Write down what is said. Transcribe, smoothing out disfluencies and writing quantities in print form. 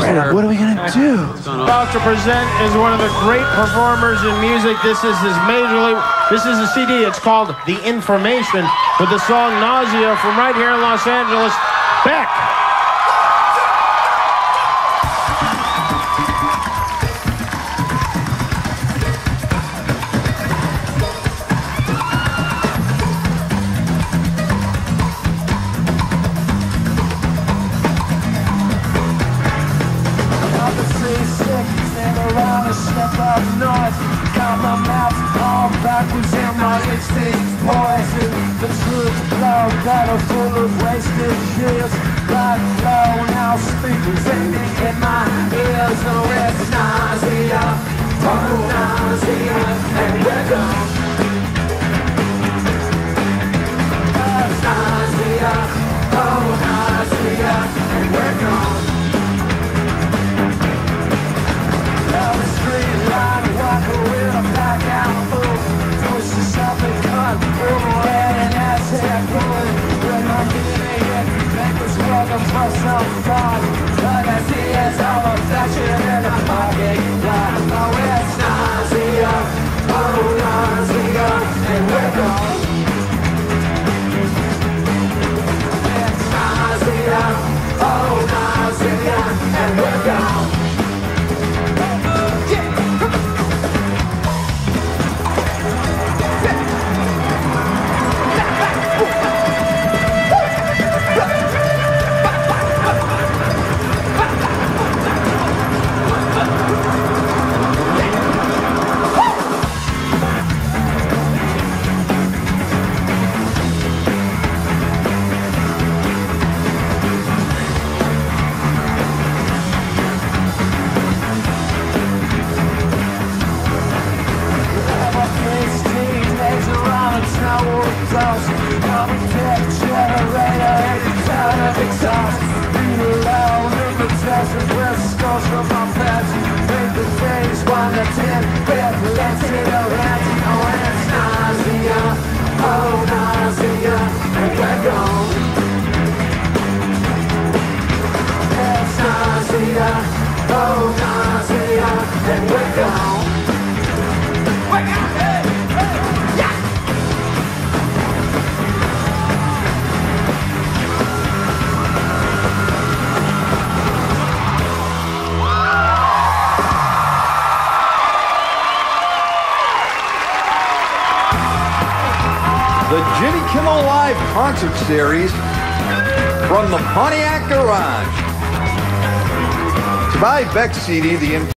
right, what are we gonna do? About to present is one of the great performers in music. This is a CD. It's called The Information with the song Nausea from right here in Los Angeles, Beck. Got my mouth all backwards and my instincts poison. The truth flow, battle full of wasted years. Blood flow, now speakers ringing in my ears. Oh, it's nausea, oh, nausea, and we're gone. It's nausea, oh, nausea, and we're gone. Down the street line, walk with a back out move. Push yourself and cut, overhead and ass head going. When I'm getting it, make us welcome for some fun. But I see it's all a fashion in a parking lot. Oh, it's nausea, oh, nausea, and we're gone. It's nausea, oh, nausea, and we're gone. The Jimmy Kimmel Live Concert Series from the Pontiac Garage. To buy Beck's CD, The